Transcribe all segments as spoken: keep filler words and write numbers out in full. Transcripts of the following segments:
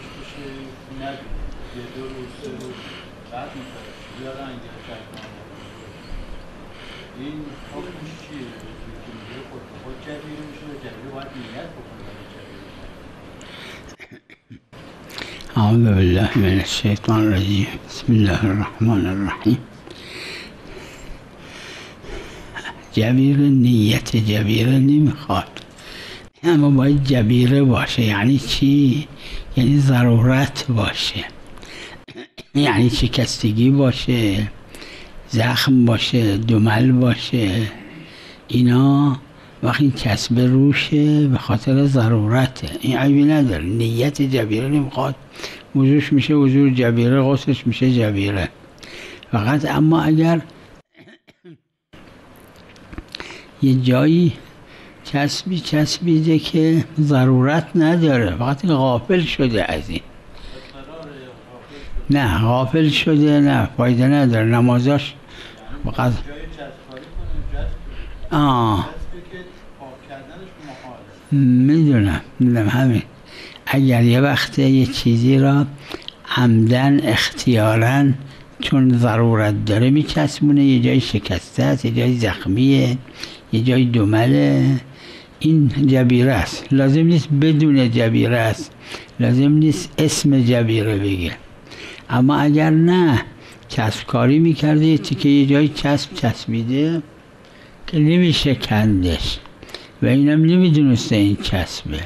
بشه ندونه یه دو روز سه روز بعد میفرش بیارن گرفتن این حکمش چیه؟ که میگه خود به خود جبیره میشه و جبیره باید نیت بکنه برای جبیره اعوذ بالله من الشیطان الرجیم بسم الله الرحمن الرحیم جبیره نیت جبیره نمیخواد، اما باید جبیره باشه. یعنی چی؟ یعنی ضرورت باشه، یعنی شکستگی باشه، زخم باشه، دمل باشه. اینا وقتی کسب روشه به خاطر ضرورته، این عیبی نداره. نیت جبیره نمیخواد، وضوش میشه وضو جبیره، غسلش میشه جبیره. فقط اما اگر یه جایی چسبی چسبیده که ضرورت نداره، فقط غافل شده از این، نه غافل شده، نه فایده نداره نمازاش فقط آه میدونم میدونم همین. اگر یه وقت یه چیزی را عمدن اختیاراً چون ضرورت داره میچسبونه، یه جای شکسته است، یه جای زخمیه، یه جای دمله، این جبیره است. لازم نیست بدون جبیره است، لازم نیست اسم جبیره بگه. اما اگر نه چسب کاری میکرده، یه تیکه یه جای چسب چسبیده که نمیشه کندش و اینم نمیدونسته این چسبه،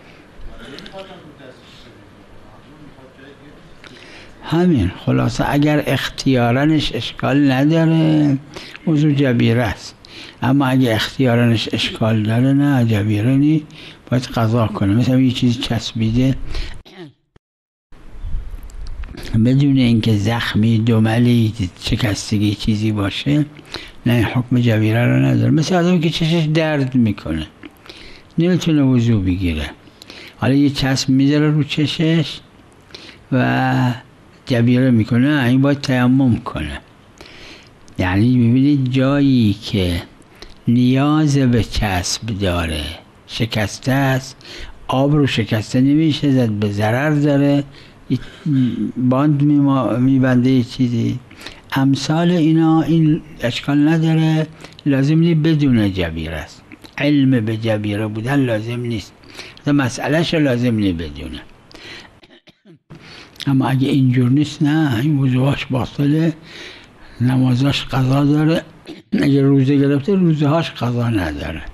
همین خلاصه. اگر اختیارنش اشکال نداره وضو جبیره است، اما اگه اختیارنش اشکال داره نه جبیره نی، باید قضا کنه. مثلا یه چیزی چسبیده بدون اینکه زخمی دملی شکستگی چیزی باشه، نه حکم جبیره رو نداره. مثل آدمی که چشش درد میکنه نمیتونه وضو بگیره، حالا یه چسب میذاره رو چشش و جبیره میکنه، این باید تیمم کنه. یعنی ببینید جایی که نیاز به چسب داره شکسته است، آب رو شکسته نمیشه زد، به ضرر داره، باند میبنده یه چیزی امثال اینا، این اشکال نداره، لازم نیست بدون جبیره است. علم به جبیره بودن لازم نیست، مسئلهش لازم نیست بدونه. اما اگه اینجور نیست نه، این وضوهاش باطله، نمازاش قضا داره. اگه روزه گرفته روزهاش قضا نداره.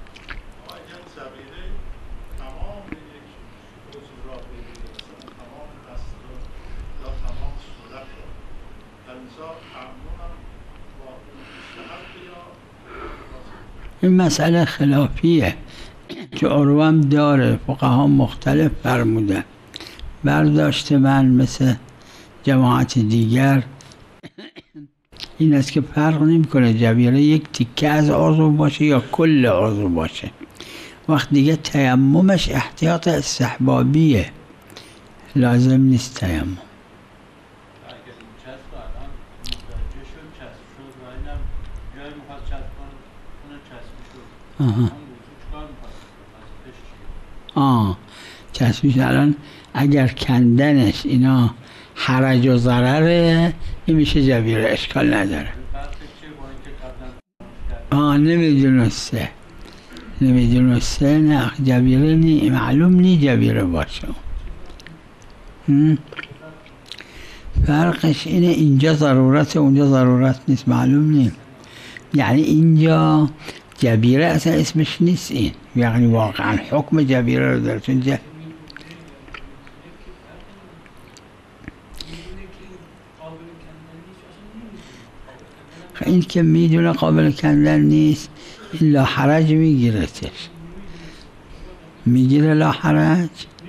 این مسئله خلافیه که عروه هم داره، فقها مختلف فرمودن. برداشت من مثل جماعت دیگر این است که فرق نمی کنه جبیره یک تیکه از عضو باشه یا کل عضو باشه. وقت دیگه تیممش احتیاط استحبابیه، لازم نیست تیمم. آها آه چسبیش الان اگر کندنش اینا حرج و ضرره، این میشه جبیره، اشکال نداره. آه نمیدونسته نمیدونسته نه جبیره نی، معلوم نی جبیره باشه. فرقش اینه اینجا ضرورت اونجا ضرورت نیست، معلوم نی. یعنی اینجا جبیره اصلا اسمش نیست این، یعنی واقعا حکم جبیره رو داره. چون جا این که میدونه قابل کندن نیست، این لا حرج میگیرتش، میگیره لا حرج.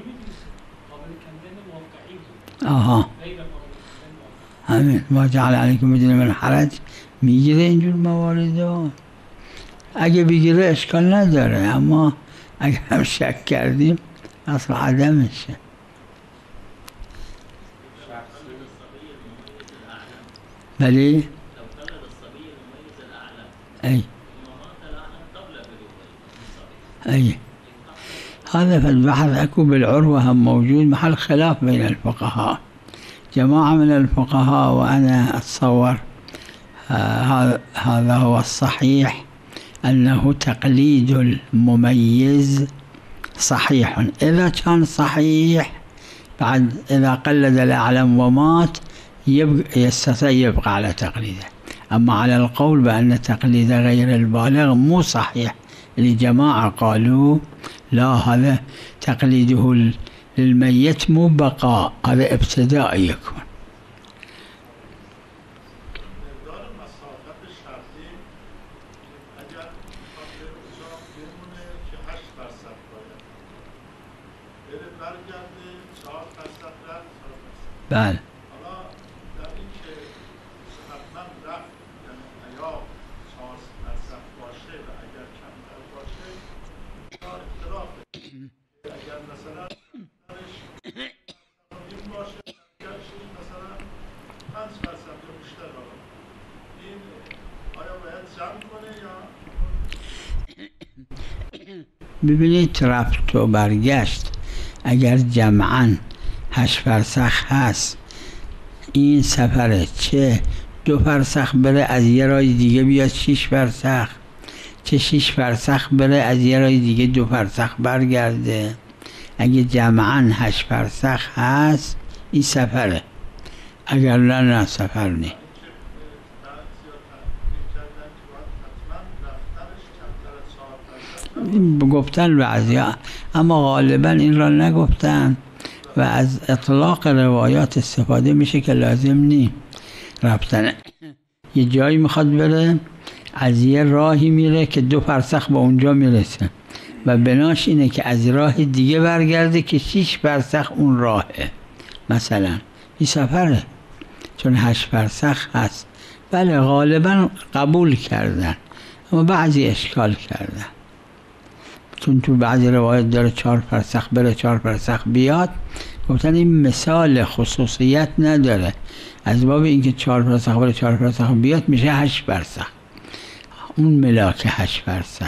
آها همین ما جعل علیکم بدون من حرج، میگیره اینجور موارد. اگه بگیره اشکال نداره، اما اگه هم شک کردیم اصلا عدمشه. ولی ای ای حالا هذا فالبحث أكو بالعروة هم موجود محل خلاف بين الفقهاء. جماعة من الفقهاء وأنا أتصور هذا هذا هو الصحيح أنه تقليد المميز صحيح. إذا كان صحيح بعد إذا قلد الأعلم ومات يبقى يستطيع يبقى على تقليده. أما على القول بأن تقليد غير البالغ مو صحيح لجماعة قالوا لا، هذا تقليده للميت مو بقاء، هذا ابتداء يكون. بله. ببینید رفت و برگشت اگر جمعاً هشت فرسخ هست، این سفره چه دو فرسخ بره از یه راه دیگه بیاد شیش فرسخ، چه شیش فرسخ بره از یه راه دیگه دو فرسخ برگرده. اگه جمعاً هشت فرسخ هست این سفره، اگر نه نه سفر نی. گفتن بعضی ها، اما غالبا این را نگفتن و از اطلاق روایات استفاده میشه که لازم نی رفتن. یه جایی میخواد بره از یه راهی میره که دو فرسخ به اونجا میرسه و بناش اینه که از راه دیگه برگرده که شیش فرسخ اون راهه. مثلا این سفره چون هشت فرسخ هست. بله غالبا قبول کردن، اما بعضی اشکال کردن، چون تو بعضی روایت داره چهار فرسخ بره چهار فرسخ بیاد. گفتن این مثال خصوصیت نداره، از باب اینکه چهار فرسخ بره چهار فرسخ بیاد میشه هشت فرسخ، اون ملاک هشت فرسخ.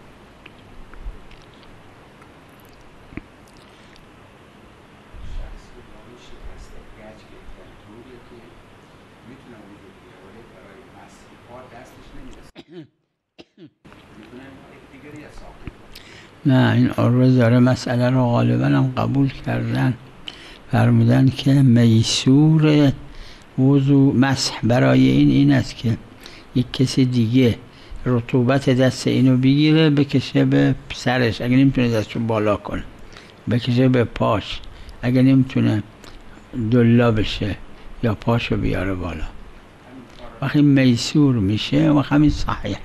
نه این عروه داره مسئله رو غالبا هم قبول کردن، فرمودن که میسور وضو مسح برای این این است که یک کسی دیگه رطوبت دست اینو بگیره بکشه به سرش، اگه نمیتونه دستشو بالا کنه بکشه به پاش، اگه نمیتونه دلا بشه یا پاشو بیاره بالا، وقتی میسور میشه و همین صحیحه.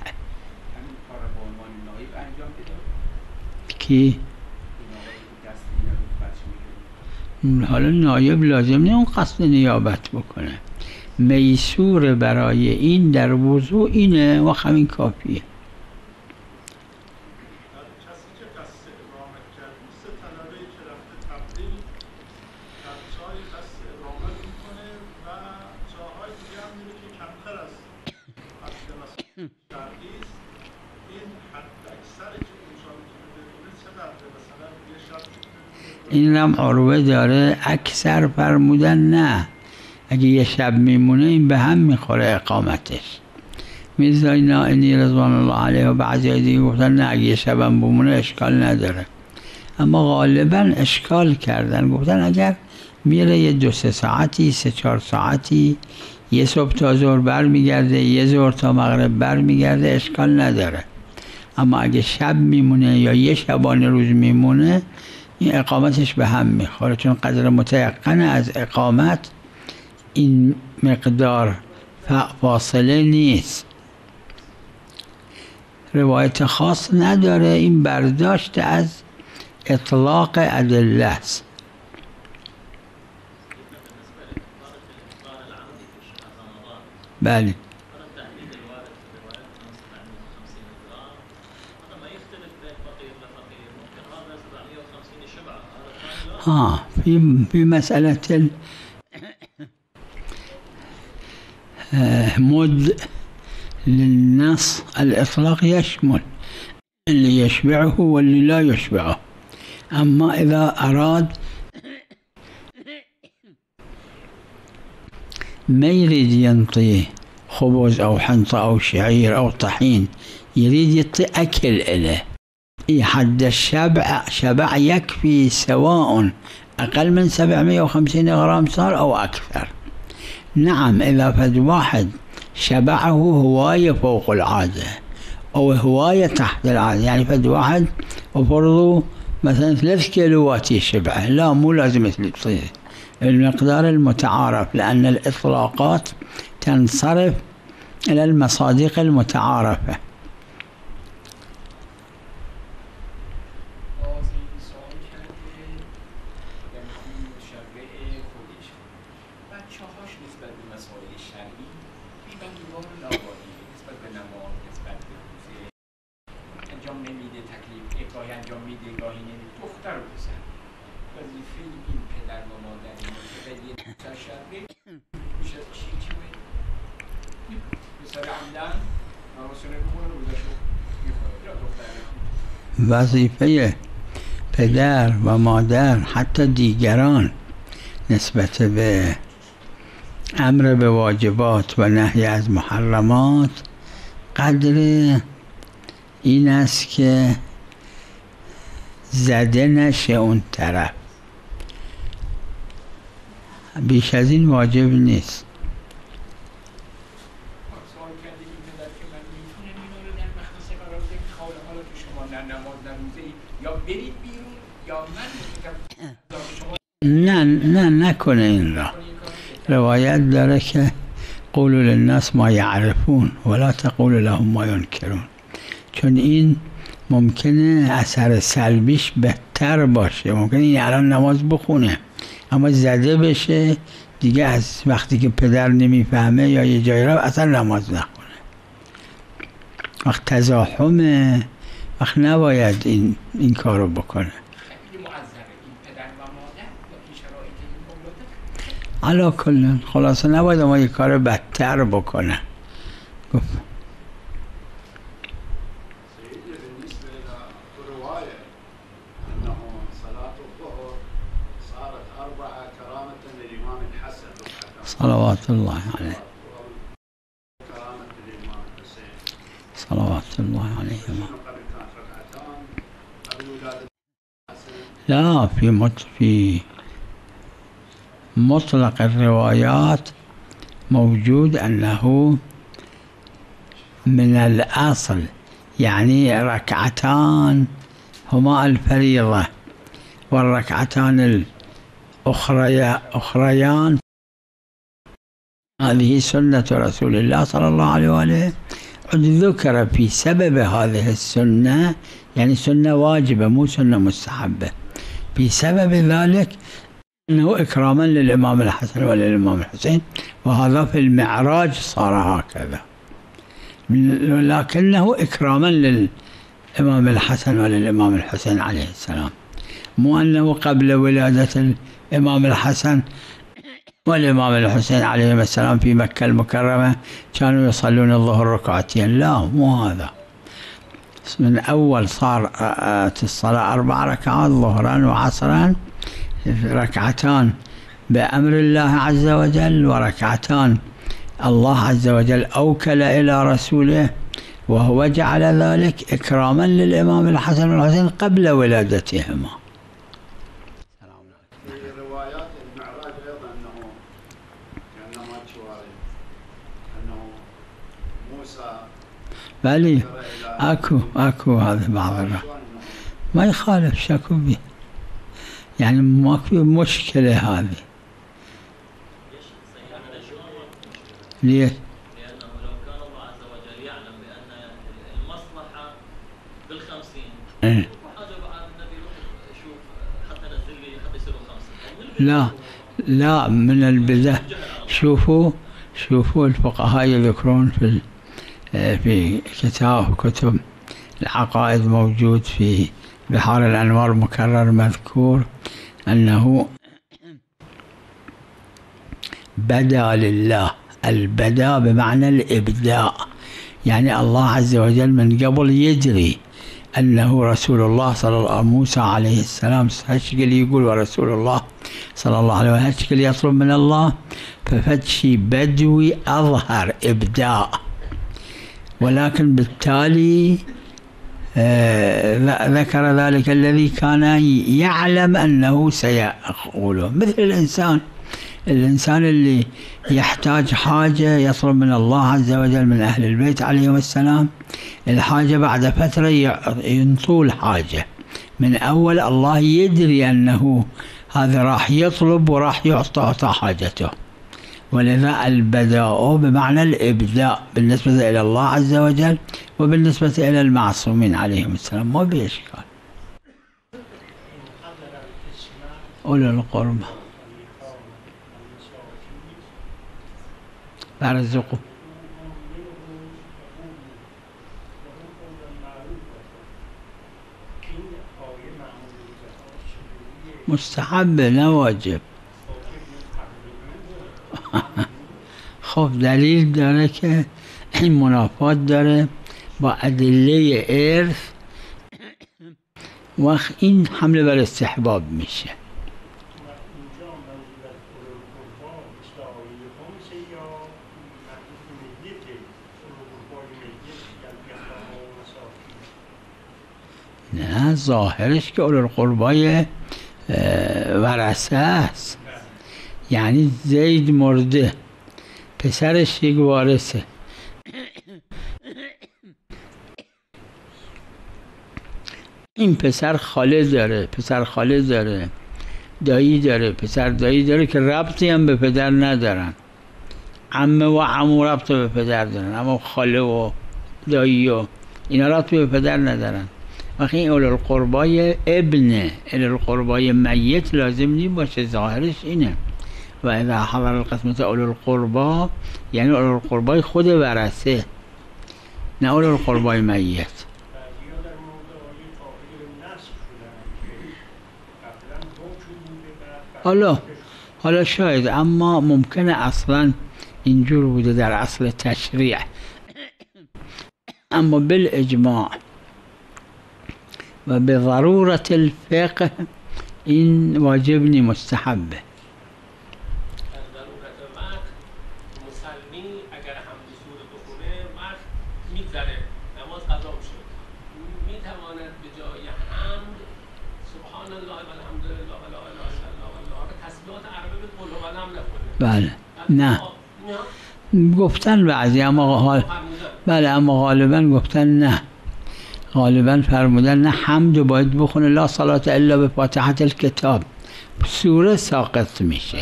کی؟ حالا نایب لازم نه اون قصد نیابت بکنه، میسور برای این در وضوع اینه و همین کافیه. این هم عروه داره اکثر فرمودن نه، اگه یه شب میمونه این به هم میخوره اقامتش. میرزای نائینی رضوان الله علیه و بعضی دیگه گفتن نه اگه یه شبم بمونه اشکال نداره، اما غالبا اشکال کردن، گفتن اگر میره یه دو سه ساعتی سه چهار ساعتی یه صبح تا ظهر بر میگرده یه ظهر تا مغرب بر میگرده اشکال نداره، اما اگه شب میمونه یا یه شبانه روز میمونه این اقامتش به هم میخوره، چون قدر متیقن از اقامت این مقدار فاصله نیست. روایت خاص نداره، این برداشت از اطلاق ادله است. بله ها في في مسألة مد للنص الإطلاق يشمل اللي يشبعه واللي لا يشبعه. أما إذا أراد ما يريد ينطي خبز أو حنطة أو شعير أو طحين، يريد يعطي أكل إله، حد الشبع شبع يكفي، سواء أقل من سبعمائة وخمسين غرام صار أو أكثر. نعم إذا فد واحد شبعه هواية فوق العادة أو هواية تحت العادة، يعني فد واحد وفرضوا مثلا ثلاث كيلوات يشبعه، لا مو لازم تصير المقدار المتعارف، لأن الإطلاقات تنصرف إلى المصادق المتعارفة. وظیفه پدر و مادر حتی دیگران نسبت به امر به واجبات و نهی از محرمات قدر این است که زده نشه اون طرف، بیش از این واجب نیست. نه نه نکنه این را. روایت داره که قولوا للناس ما يعرفون ولا تقولوا لهم ما ينكرون، چون این ممکنه اثر سلبیش بهتر باشه. ممکنه این الان نماز بخونه اما زده بشه دیگه، از وقتی که پدر نمیفهمه یا یه جایی را اصلا نماز نخونه. وقت تزاحمه، وقت نباید این این کارو بکنه. علا کلن خلاصه نباید اما یه کار بدتر بکنه. گفت صلوات الله عليه صلوات الله عليه. لا في مط في مطلق الروايات موجود أنه من الأصل، يعني ركعتان هما الفريضة والركعتان الأخريان هذه سنة رسول الله صلى الله عليه وآله. ذكر في سبب هذه السنة، يعني سنة واجبة مو سنة مستحبة، في سبب ذلك أنه إكراما للإمام الحسن وللإمام الحسين، وهذا في المعراج صار هكذا، لكنه إكراما للإمام الحسن وللإمام الحسين عليه السلام، مو أنه قبل ولادة الإمام الحسن والإمام الحسين عليهم السلام في مكة المكرمة كانوا يصلون الظهر ركعتين، لا مو هذا. من أول صارت الصلاة أربع ركعات ظهرا وعصرا، ركعتان بأمر الله عز وجل وركعتان الله عز وجل أوكل إلى رسوله، وهو جعل ذلك إكراما للإمام الحسن والحسين قبل ولادتهما. بلي اكو اكو هذا بعض الرأي ما يخالف شكو به، يعني ماكو مشكلة هذه. ليه؟ لأنه لو كان الله عز وجل يعلم بأن المصلحة بالخمسين ايه حاجة بعد النبي يشوف حتى نزل لي حتى يصيروا خمسين. لا لا من البداية. شوفوا شوفوا الفقهاء يذكرون في في كتاب كتب العقائد موجود في بحار الأنوار مكرر مذكور أنه بدا لله، البدا بمعنى الإبداء، يعني الله عز وجل من قبل يدري أنه رسول الله صلى الله موسى عليه السلام هالشكل يقول ورسول الله صلى الله عليه وسلم هالشكل يطلب من الله، ففتشي بدوي أظهر إبداع، ولكن بالتالي آه ذكر ذلك الذي كان يعلم أنه سيقوله، مثل الإنسان الإنسان اللي يحتاج حاجة يطلب من الله عز وجل من أهل البيت عليهم السلام الحاجة، بعد فترة ينطول حاجة من أول، الله يدري أنه هذا راح يطلب وراح يعطى حاجته، ولذا البداء بمعنى الإبداء بالنسبة إلى الله عز وجل وبالنسبة إلى المعصومين عليهم السلام ما بإشكال. أولو القربى فارزقوا مستحب نه واجب. خب دلیل داره که این منافات داره با ادله ارث، وقت این حمله بر استحباب میشه. نه ظاهرش که اولوالقربای ورثه است، یعنی زید مرده پسرش یک وارثه، این پسر خاله داره، پسر خاله داره، دایی داره، پسر دایی داره که ربطی هم به پدر ندارن، عمه و عمو ربط به پدر دارن، اما خاله و دایی و اینا ربط به پدر ندارن. وقتی این اولوالقربای ابنه، اولوالقربای میت لازم نیم باشه، ظاهرش اینه. و اذا حضر القسمت اولوالقربا یعنی اولوالقربای خود ورثه، نه اولوالقربای میت. حالا حالا شاید، اما ممکنه اصلا اینجور بوده در اصل تشریع، اما بالاجماع و به ضرورت الفقه این واجب نی، مستحبه. ضرورت وقت مسلمی اگر حمد سوره بخونه وقت میگذره، نماز قضا میشه، میتواند به جای حمد سبحان الله و الحمد لله و لا اله الا الله و تسبیحات عربی به قل هو الحمد نخونه. بله نه گفتن بعضی، اما غالب بله اما غالبا گفتن نه، غالبا فرمودن نه حمد باید بخونه لا صلات الا به فاتحه الکتاب، سوره ساقط میشه.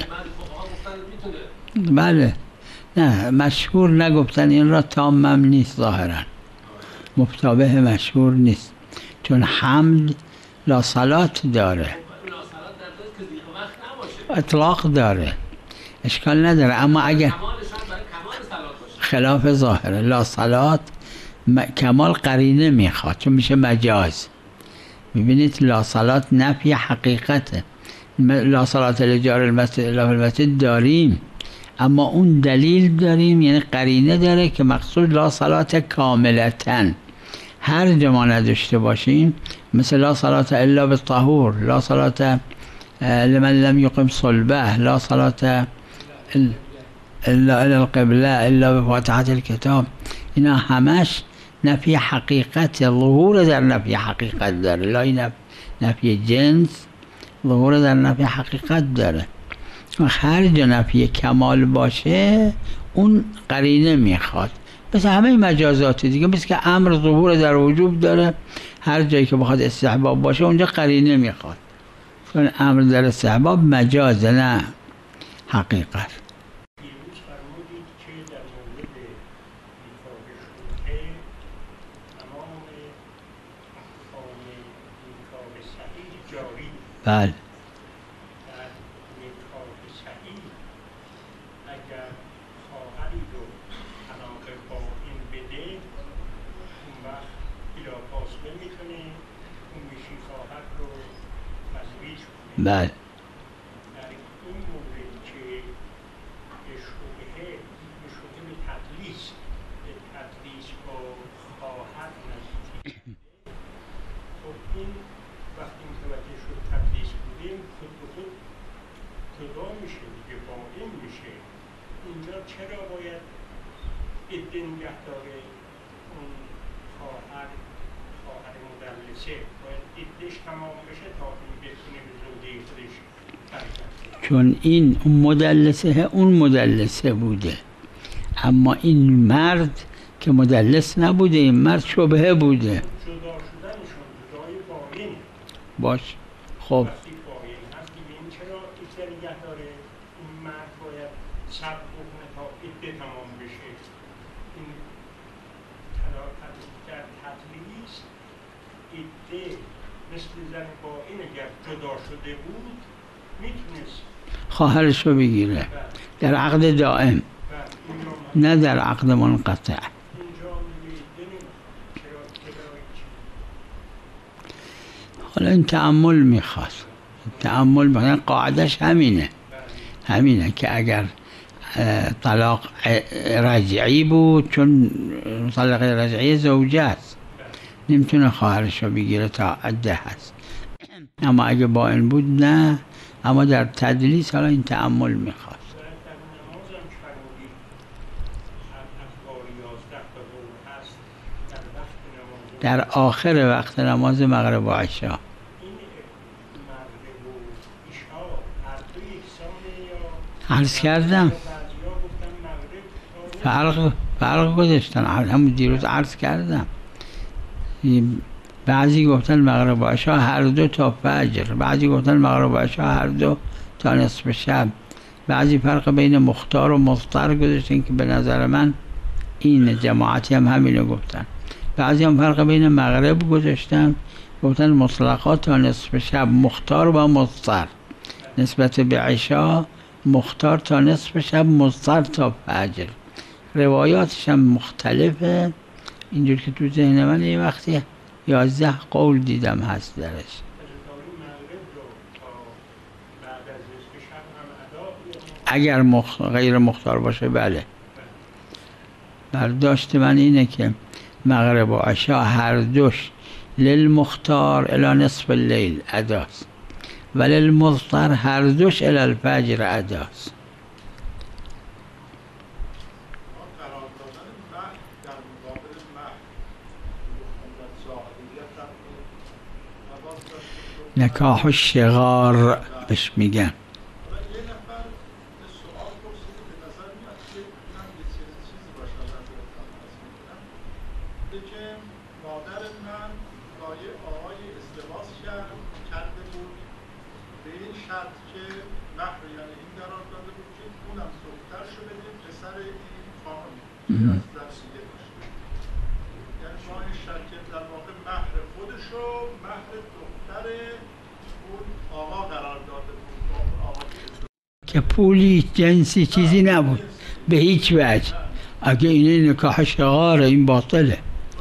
بله نه مشهور نگفتن این را، تامم نیست ظاهرا، مفتابه مشهور نیست، چون حمد لا صلات داره، اطلاق داره، اشکال نداره، اما اگر خلاف ظاهره لا صلات کمال قرینه میخواد، چون میشه مجاز. میبینید لا صلات نفی حقیقته، لا صلات لجار المسجد الا فی المسجد داریم، اما اون دلیل داریم، یعنی قرینه داره که مقصود لا صلات کاملتن، هر جا ما نداشته باشیم، مثل لا صلات الا بالطهور، لا صلات لمن لم یقم صلبه، لا صلات الا الى القبله الا بفاتحه الکتاب، اینا همش نفی حقیقت، ظهور در نفی حقیقت داره، لا نفی جنس، ظهور در نفی حقیقت داره. و هر جا نفی کمال باشه اون قرینه میخواد، مثل همه مجازات دیگه، مثل که امر ظهور در وجوب داره، هر جایی که بخواد استحباب باشه اونجا قرینه میخواد، چون امر در استحباب مجازه نه حقیقت. بله در نکاح صحیح اگر خواهری رو علاقه با این بده، اون وقت بلا فاصله میتونه اون میشی خواهر رو تزویج کنه. بله در این مورد که به شبهه به شبهه به تدلیس به تدلیس با خواهر نزدیک دیگه باقیم میشه، اینجا چرا باید عده نگه داره؟ اون خواهر خواهر مدلسه باید عدهش تمام بشه تا این بتونه به زوجه خودش برگرده. چون این اون مدلسه اون مدلسه بوده، اما این مرد که مدلس نبوده، این مرد شبهه بوده. جدا شدنشون جدای باقینه. باش خب وقتی باقین هست دیگه این چرا عده نگه داره؟ این مرد باید صبر بکنه تا عده تمام بشه. این در تدریس عده مثل زن باقین اگر جدا شده بود میتونست خواهرش رو بگیره در عقد دائم، نه در عقد منقطع. حالا این تأمل میخواد، تأمل میخواد. قاعدش همینه همینه که اگر طلاق رجعی بود، چون طلاق رجعی زوجه است نمیتونه خواهرش رو بگیره تا عده هست، اما اگه با این بود نه. اما در تدلیس حالا این تأمل میخواد. در آخر وقت نماز مغرب و عشا عرض کردم فرق فرق گذاشتن، همون دیروز عرض کردم. بعضی گفتن مغرب و عشا هر دو تا فجر، بعضی گفتن مغرب و عشا هر دو تا نصف شب، بعضی فرق بین مختار و مضطر گذاشتن که به نظر من این جماعتی هم همینو گفتن. بعضی هم فرق بین مغرب گذاشتن، گفتن مطلقات تا نصف شب مختار و مضطر، نسبت به عشا مختار تا نصف شب، مضطر تا فجر. روایاتش هم مختلفه، اینجور که تو ذهن من یه وقتی یازده قول دیدم هست درش. اگر مخ... غیر مختار باشه بله. برداشت من اینه که مغرب و عشا هر دوش للمختار الی نصف اللیل اداست و للمضطر هر دوش الی الفجر اداست. نکاح الشغار بهش میگن. که پولی جنسی چیزی نبود به هیچ وجه. اگه اینه نکاح شغاره این باطله.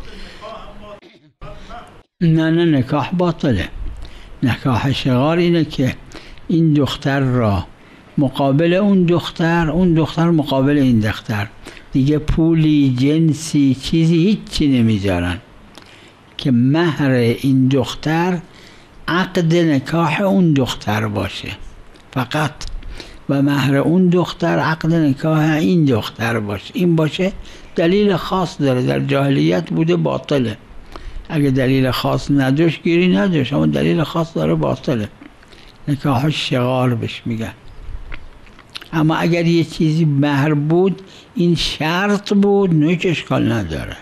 نه نه نکاح باطله. نکاح شغار اینه که این دختر را مقابل اون دختر، اون دختر مقابل این دختر، دیگه پولی جنسی چیزی هیچی نمیذارن، که مهر این دختر عقد نکاح اون دختر باشه فقط، و مهر اون دختر عقد نکاح این دختر باشه. این باشه دلیل خاص داره، در جاهلیت بوده باطله. اگه دلیل خاص نداشت گیری نداشت، اما دلیل خاص داره باطله. نکاح شغار بهش میگن. اما اگر یه چیزی مهر بود، این شرط بود، نه هیچ اشکال نداره.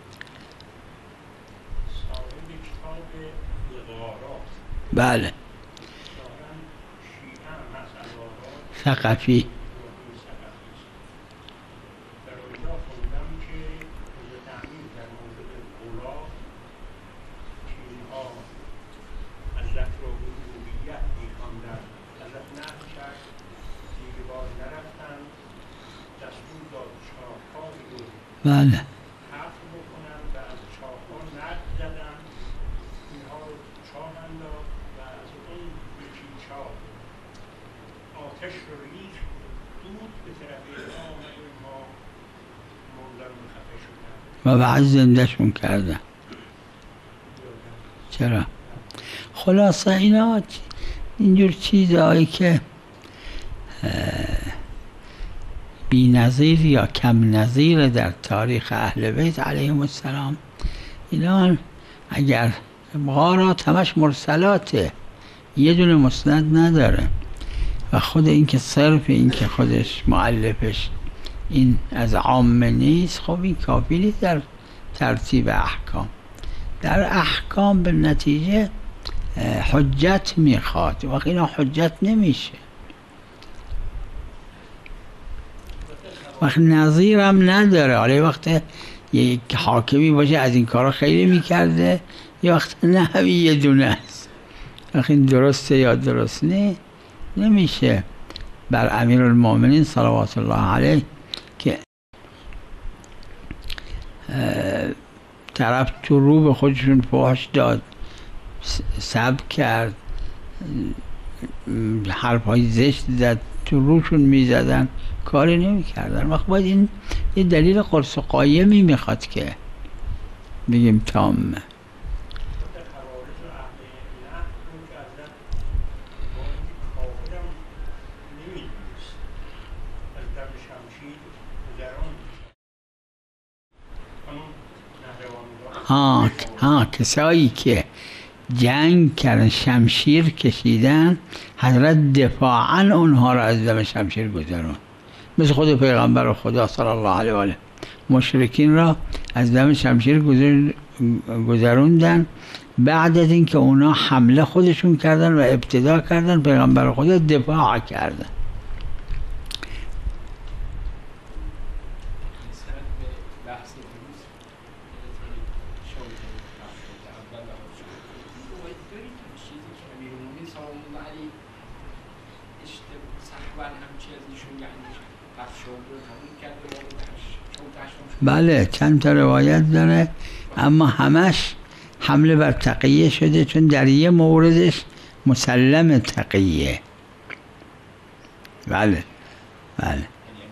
بله ثقفی. بله و بعد زندهشون کردن. چرا؟ خلاصه اینا اینجور چیزهایی که بی‌نظیر یا کم نظیر در تاریخ اهل بیت علیهم السلام. اینا اگر غارات همش مرسلاته، یه دونه مسند نداره و خود این که صرف این که خودش مؤلفش این از عامه نیست، خب این کافی نیست در ترتیب احکام. در احکام به نتیجه حجت میخواد، وقت اینا حجت نمیشه. وقت نظیرم نداره. حالا وقت یک حاکمی باشه از این کارا خیلی میکرده، یه وقت نه یه دونه است. وقت این درسته یا درست نه نمیشه. بر امیرالمومنین صلوات الله علیه که طرف تو رو به خودشون فحش داد، سب کرد، حرفهای زشت زد، تو روشون میزدن، کاری نمیکردن. وقت باید این یه دلیل قرص و قایمی میخواد که بگیم تامه. ها ها کسایی که جنگ کردن، شمشیر کشیدن، حضرت دفاعا اونها را از دم شمشیر گذرون، مثل خود پیغمبر خدا صلی الله علیه و آله. مشرکین را از دم شمشیر گذروندن بعد از اینکه اونا حمله خودشون کردن و ابتدا کردن، پیغمبر خدا دفاع کردن. بله چند تا روایت داره، اما همش حمله بر تقیه شده، چون در یه موردش مسلم تقیه. بله بله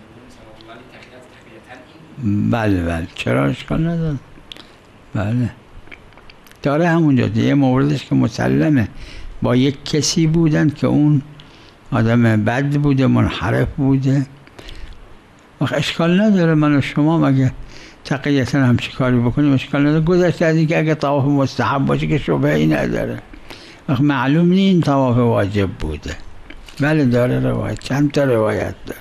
بله بله چرا اشکال نداره. بله داره همونجا یه موردش که مسلمه، با یک کسی بودن که اون آدم بد بوده، منحرف بوده. وقت اشکال نداره من و شما مگه تقییتا هم چی کاری بکنیم، اشکال نداره. گذشته از این که اگه طواف مستحب باشه که شبهه‌ای نداره. وقت معلوم نیست این طواف واجب بوده. بله داره روایت، چند تا روایت داره.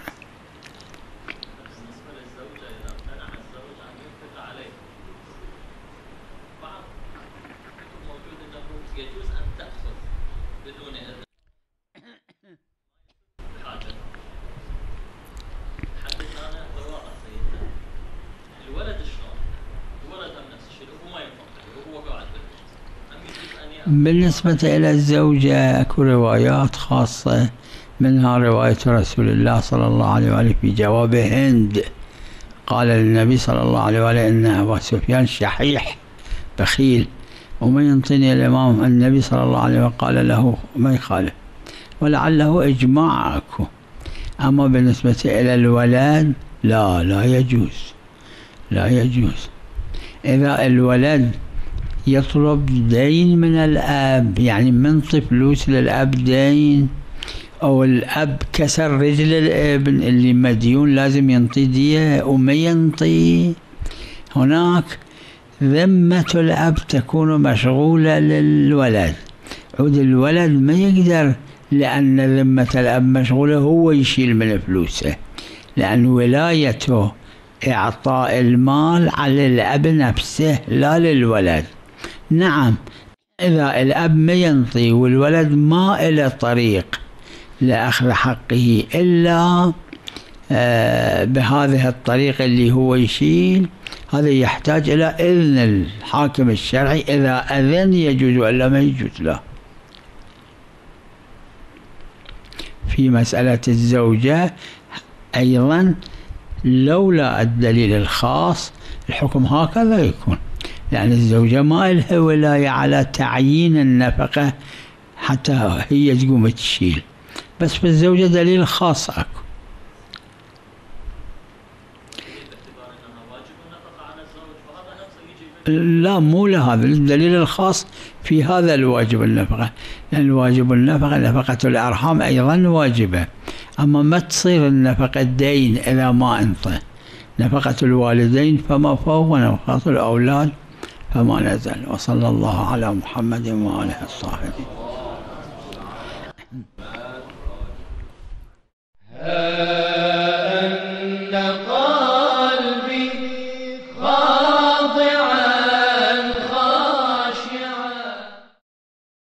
بالنسبة إلى الزوجة أكو روايات خاصة، منها رواية رسول الله صلى الله عليه وآله في جواب هند، قال للنبي صلى الله عليه وآله إن أبا سفيان شحيح بخيل وما ينطيني الإمام النبي صلى الله عليه وآله قال له ما يخالف، ولعله إجماع أكو. أما بالنسبة إلى الولد لا لا يجوز، لا يجوز. إذا الولد يطلب دين من الأب، يعني منطي فلوس للأب دين، أو الأب كسر رجل الابن اللي مديون لازم ينطي دية وما ينطي، هناك ذمة الأب تكون مشغولة للولد. عود الولد ما يقدر، لأن ذمة الأب مشغولة، هو يشيل من فلوسه، لأن ولايته إعطاء المال على الأب نفسه لا للولد. نعم إذا الأب ما ينطي والولد ما إلى طريق لأخذ حقه إلا بهذه الطريقة اللي هو يشيل، هذا يحتاج إلى إذن الحاكم الشرعي، إذا أذن يجوز وإلا ما يجوز له. في مسألة الزوجة أيضا لولا الدليل الخاص الحكم هكذا يكون، لأن الزوجة ما لها ولاية على تعيين النفقة حتى هي تقوم تشيل، بس في الزوجة دليل خاص أكو. لا مو لهذا الدليل الخاص في هذا الواجب النفقة، لأن الواجب النفقة نفقة الأرحام أيضا واجبة، أما ما تصير النفقة دين إذا ما أنطى. نفقة الوالدين فما فوق، ونفقة الأولاد فما نزل. وصلى الله على محمد وآله الطاهرين. ها أن